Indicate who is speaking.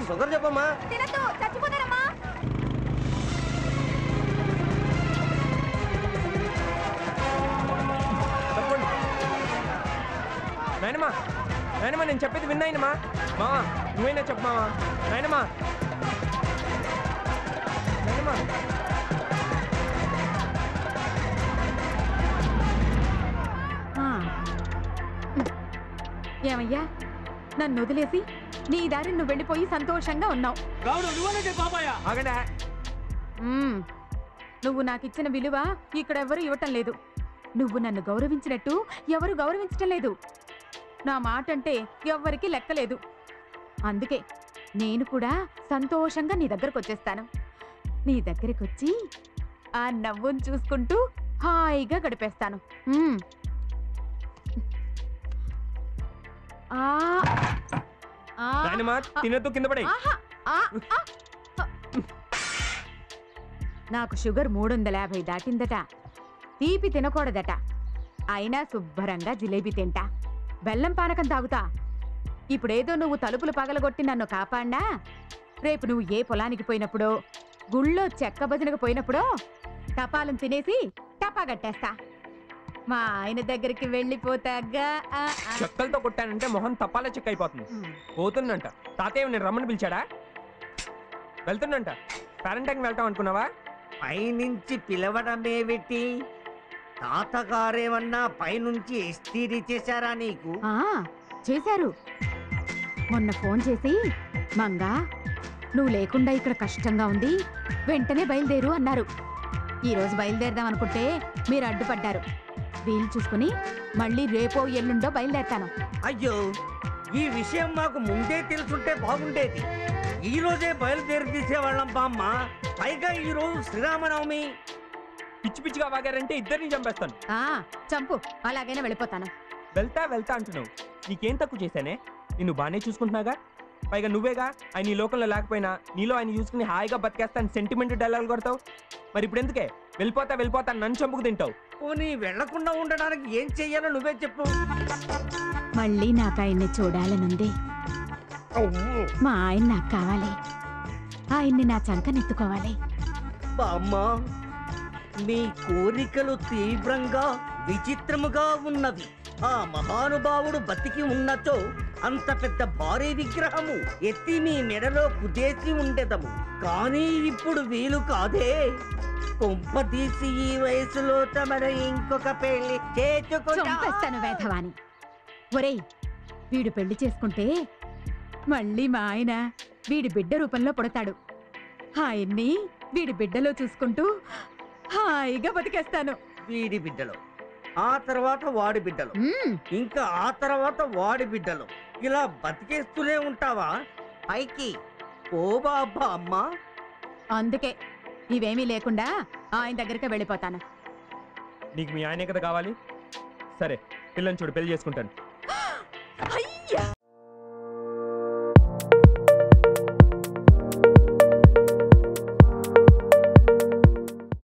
Speaker 1: Sugar చెప్పమ్మా.
Speaker 2: తినద్దు, చచ్చిపోతారమ్మా.
Speaker 3: నాయనమ్మా, నాయనమ్మా నేను చెప్పేది విన్నాయనమ్మా. మా నువ్వైనా చెప్పమావా. నాయనమ్మా, నాయనమ్మా.
Speaker 2: ఏమయ్యా, నన్ను వదిలేసి నీ దారి నువ్వు వెళ్ళిపోయి సంతోషంగా ఉన్నావు.
Speaker 3: ఆగండి.
Speaker 2: నువ్వు నాకిచ్చిన విలువ ఇక్కడెవ్వరూ ఇవ్వటం లేదు. నువ్వు నన్ను గౌరవించినట్టు ఎవరు గౌరవించటం లేదు. నా మాట అంటే ఎవ్వరికీ లెక్కలేదు. అందుకే నేను కూడా సంతోషంగా నీ దగ్గరకు వచ్చేస్తాను. నీ దగ్గరికి వచ్చి ఆ నవ్వును చూసుకుంటూ హాయిగా గడిపేస్తాను.
Speaker 3: తినద్దు, కింద పడే.
Speaker 2: నాకు షుగర్ 350 దాటిందట. తీపి తినకూడదట. అయినా శుభ్రంగా జిలేబీ తింటా, బెల్లం పానకం తాగుతా. ఇప్పుడేదో నువ్వు తలుపులు పగలగొట్టి నన్ను కాపాడా, రేపు నువ్వు ఏ పొలానికి పోయినప్పుడో గుళ్ళో చెక్క భజనకు పోయినప్పుడో టపాలం తినేసి టపా కట్టేస్తా. మా ఆయన దగ్గరికి వెళ్ళిపోతాగా.
Speaker 3: చెక్కలతో కొట్టానంటే మొహం తప్పాల చెక్క అయిపోతుంది. పోతుందంట. తాతయ్య నేను రమ్మని పిలిచాడా? వెళ్తుందంట. పేరెంటింగ్ వెళ్తాం అనుకున్నావా?
Speaker 1: పైనుంచి పిలవడమేమిటి? తాతగారేమన్నా పైనుంచి ఎస్టీడీ చేశారా నీకు?
Speaker 2: చేశారు. మొన్న ఫోన్ చేసి, మంగా నువ్వు లేకుండా ఇక్కడ కష్టంగా ఉంది, వెంటనే బయలుదేరు అన్నారు. ఈరోజు బయలుదేరదాం అనుకుంటే మీరు అడ్డుపడ్డారు. వీలు చూసుకుని మళ్ళీ రేపో ఎల్లుండో బయలుదేరతాను.
Speaker 1: అయ్యో, ఈ విషయం మాకు ముందే తెలుసుంటే బాగుండేది. ఈ రోజే బయలుదేరి తీసేవాళ్ళం బామ్మ. పైగా ఈ రోజు శ్రీరామనవమి.
Speaker 3: పిచ్చి పిచ్చిగా వాగారంటే ఇద్దరిని చంపేస్తాను.
Speaker 2: చంపు, అలాగైనా వెళ్ళిపోతాను.
Speaker 3: వెళ్తా వెళ్తా అంటున్నావు. నీకేం తక్కువ చేశానే? నిన్ను బానే చూసుకుంటున్నాగా. పైగా నువ్వేగా ఆయన ఈ లోకంలో లేకపోయినా నీలో ఆయన చూసుకుని హాయిగా బతికేస్తాను సెంటిమెంట్ డైలాగులు కొడతావు. మరి ఇప్పుడు ఎందుకే వెళ్ళిపోతా వెళ్ళిపోతా నన్ను చంపుకు తింటావు?
Speaker 1: పోనీ వెళ్లకుండా ఉండడానికి ఏం చెయ్యాలో నువ్వే చెప్పు.
Speaker 2: మళ్ళీ నాకు ఆయన్ని చూడాలనుంది. మా ఆయన నాకు కావాలి. ఆయన్ని నా చంకనెత్తుకోవాలి.
Speaker 1: బామ్మ, మీ కోరికలు తీవ్రంగా విచిత్రముగా ఉన్నవి. ఆ మహానుభావుడు బతికి ఉన్నచో అంత పెద్ద భారీ విగ్రహము ఎత్తి మీ మెడలో కుదేసి ఉండేదము. కానీ ఇప్పుడు వీలు కాదే. కొంప తీసి ఈ వయసులో తమరు ఇంకొక పెళ్లి
Speaker 2: చేసుకుంటాను వేధవాని. ఒరేయ్, వీడు పెళ్లి చేసుకుంటే మళ్ళీ మా ఆయన వీడి బిడ్డ రూపంలో పుడతాడు. ఆయన్ని వీడి బిడ్డలో చూసుకుంటూ హాయిగా బతికేస్తాను.
Speaker 1: వీడి బిడ్డలో, ఆ తర్వాత వాడి బిడ్డలు, ఇంకా ఆ తర్వాత వాడి బిడ్డలు, ఇలా బతికేస్తూనే ఉంటావా? పైకి ఓ బాబా అమ్మా.
Speaker 2: అందుకే ఇవేమీ లేకుండా ఆయన దగ్గరికి వెళ్ళిపోతాను.
Speaker 3: నీకు మీ ఆయనే కదా కావాలి. సరే, పిల్లని చూడు, పెళ్లి చేసుకుంటాను.